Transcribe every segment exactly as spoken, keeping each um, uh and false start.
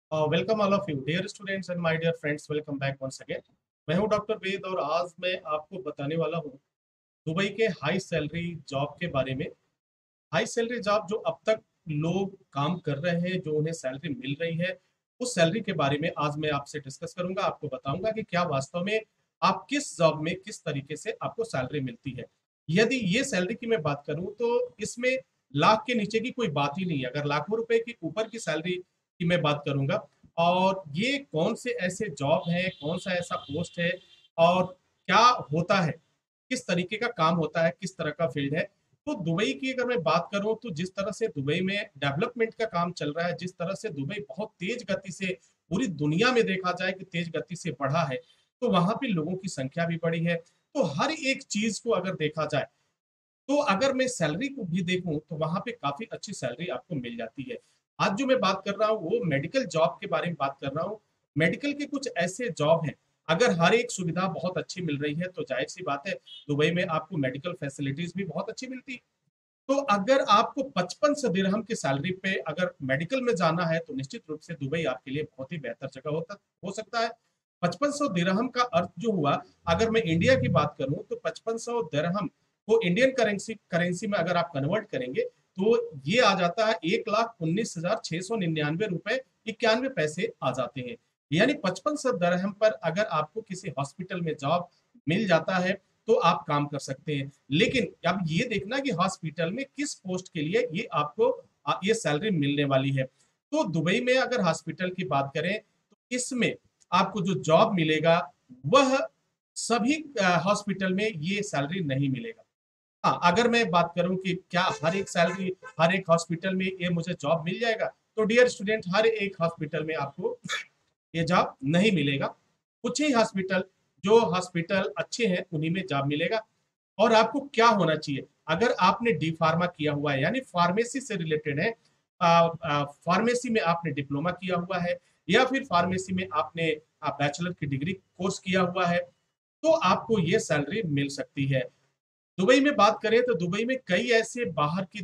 Welcome all of you dear students and my dear friends, welcome back once again. मैं हूं doctor वेद और आज मैं आपको बताने वाला हूं दुबई के हाई सैलरी जॉब के बारे में। हाई सैलरी जॉब जो अब तक लोग काम कर रहे हैं, जो उन्हें सैलरी मिल रही है, उस सैलरी के बारे में आज मैं आपसे डिस्कस करूंगा। आपको बताऊंगा कि क्या वास्तव में आप किस जॉब में किस तरीके से आपको सैलरी मिलती है। यदि ये सैलरी की मैं बात करूं तो इसमें लाख के नीचे की कोई बात ही नहीं है। अगर लाखों रुपए के ऊपर की सैलरी की मैं बात करूंगा, और ये कौन से ऐसे जॉब है, कौन सा ऐसा पोस्ट है और क्या होता है, किस तरीके का काम होता है, किस तरह का फील्ड है। तो दुबई की अगर मैं बात करूं तो जिस तरह से दुबई में डेवलपमेंट का काम चल रहा है, जिस तरह से दुबई बहुत तेज गति से पूरी दुनिया में देखा जाए कि तेज गति से बढ़ा है, तो वहां पे लोगों की संख्या भी बढ़ी है। तो हर एक चीज को अगर देखा जाए, तो अगर मैं सैलरी को भी देखूं तो वहां पे काफी अच्छी सैलरी आपको मिल जाती है। आज जो मैं बात कर रहा हूँ वो मेडिकल जॉब के बारे में बात कर रहा हूँ। मेडिकल के कुछ ऐसे जॉब हैं, अगर हर एक सुविधा बहुत अच्छी मिल रही है तो जाहिर सी बात है दुबई में आपको मेडिकल फैसिलिटीज भी बहुत अच्छी मिलती है। तो अगर आपको पचपन सौ दिरहम की सैलरी पे अगर मेडिकल में जाना है तो निश्चित रूप से दुबई आपके लिए बहुत ही बेहतर जगह होता हो सकता है। पचपन सौ दिरहम का अर्थ जो हुआ, अगर मैं इंडिया की बात करूं तो पचपन सौ दिरहम को इंडियन करेंसी करेंसी में अगर आप कन्वर्ट करेंगे तो ये आ जाता है एक लाख उन्नीस हजार छह सौ निन्यानवे रुपए इक्यानवे पैसे आ जाते हैं। यानी पचपन सौ दिरहम पर अगर आपको किसी हॉस्पिटल में जॉब मिल जाता है तो आप काम कर सकते हैं। लेकिन अब ये देखना कि हॉस्पिटल में किस पोस्ट के लिए ये आपको आ, ये सैलरी मिलने वाली है। तो दुबई में अगर हॉस्पिटल की बात करें तो इसमें आपको जो जॉब मिलेगा वह सभी हॉस्पिटल में ये सैलरी नहीं मिलेगा। हाँ, अगर मैं बात करूं कि क्या हर एक सैलरी हर एक हॉस्पिटल में ये मुझे जॉब मिल जाएगा, तो डियर स्टूडेंट हर एक हॉस्पिटल में आपको ये जॉब नहीं मिलेगा। कुछ ही हॉस्पिटल, जो हॉस्पिटल अच्छे हैं उन्हीं में जॉब मिलेगा। और आपको क्या होना चाहिए, अगर आपने डी फार्मा किया हुआ है यानी फार्मेसी से रिलेटेड है, फार्मेसी में आपने डिप्लोमा किया हुआ है या फिर फार्मेसी में आपने बैचलर की डिग्री कोर्स किया हुआ है, तो आपको ये सैलरी मिल सकती है। दुबई में बात करें तो दुबई में कई ऐसे बाहर की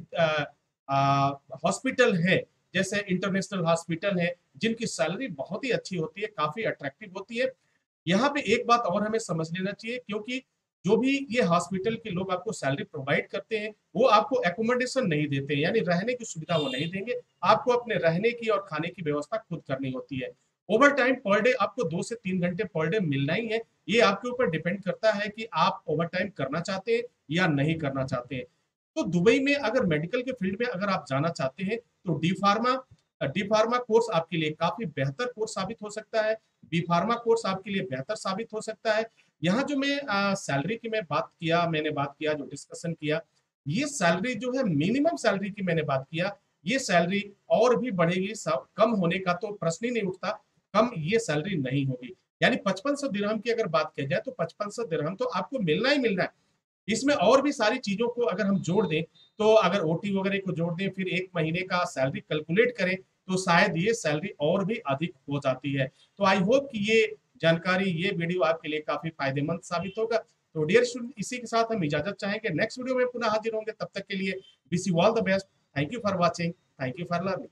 हॉस्पिटल है, जैसे इंटरनेशनल हॉस्पिटल है, जिनकी सैलरी बहुत ही अच्छी होती है, काफी अट्रैक्टिव होती है। यहाँ पे एक बात और हमें समझ लेना चाहिए, क्योंकि जो भी ये हॉस्पिटल के लोग आपको सैलरी प्रोवाइड करते हैं वो आपको एकोमोडेशन नहीं देते हैं, यानी रहने की सुविधा वो नहीं देंगे। आपको अपने रहने की और खाने की व्यवस्था खुद करनी होती है। ओवर टाइम पर डे आपको दो से तीन घंटे पर डे मिलना ही है। ये आपके ऊपर डिपेंड करता है कि आप ओवर टाइम करना चाहते हैं या नहीं करना चाहते हैं। तो दुबई में अगर मेडिकल के फील्ड में अगर आप जाना चाहते हैं तो D pharma D pharma course आपके लिए काफी बेहतर कोर्स साबित हो सकता है। बी फार्मा कोर्स आपके लिए बेहतर साबित हो सकता है। यहाँ जो मैं सैलरी की मैं बात किया मैंने बात किया जो डिस्कशन किया, ये सैलरी जो है मिनिमम सैलरी की मैंने बात किया, ये सैलरी और भी बढ़ेगी। सब कम होने का तो प्रश्न ही नहीं उठता, कम ये सैलरी नहीं होगी। यानी पचपन सौ दिरहम की अगर बात की जाए तो पचपन सौ दिरहम तो आपको मिलना ही मिलना है। इसमें और भी सारी चीजों को अगर हम जोड़ दें, तो अगर ओटी वगैरह को जोड़ दें, फिर एक महीने का सैलरी कैलकुलेट करें, तो शायद ये सैलरी और भी अधिक हो जाती है। तो आई होप कि ये जानकारी, ये वीडियो आपके लिए काफी फायदेमंद साबित होगा। तो डियर स्टूडेंट, इसी के साथ हम इजाजत चाहेंगे, नेक्स्ट वीडियो में पुनः हाजिर होंगे। तब तक के लिए wish you all the best. Thank you for watching, thank you for learning.